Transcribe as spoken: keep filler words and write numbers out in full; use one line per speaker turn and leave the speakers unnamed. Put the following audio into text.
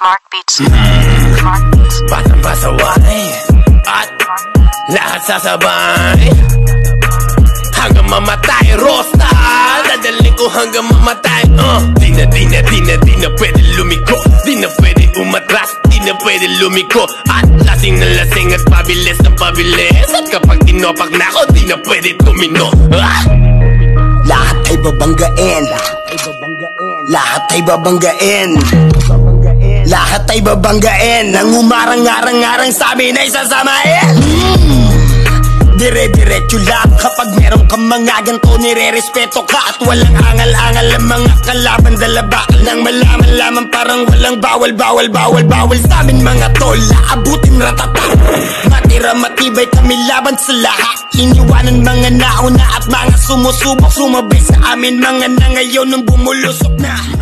Mark Beats.
hmm.
Mark Beats.
Batang pasaway at lahat sasabay hanggang mamatay. Rosta, dadaling ko hanggang mamatay. uh. Di na, di na, di na, di na pwede lumiko. Di na pwede umatras, di na pwede lumiko. At lasing na lasing at pabilis na pabilis. At kapag tinopak na ako, di na pwede tumino. ah!
Lahat ay babanggain, lahat ay babanggain, lahat ay babanggain. Ang umarang-arang-arang sabi na isasamain. mm. Dire-diretso lang kapag meron kang mga ganito, nire-respeto ka. At walang angal-angal ang mga kalaban. Dala bakal nang malaman lamang parang walang bawal, bawal, bawal, bawal. Sa amin mga tol, aabutin ratata. Matira matibay kami laban sa lahat. Iniwanan mga nauna at mga sumusubok. Sumabay sa amin mga na ngayon nung bumulusok na.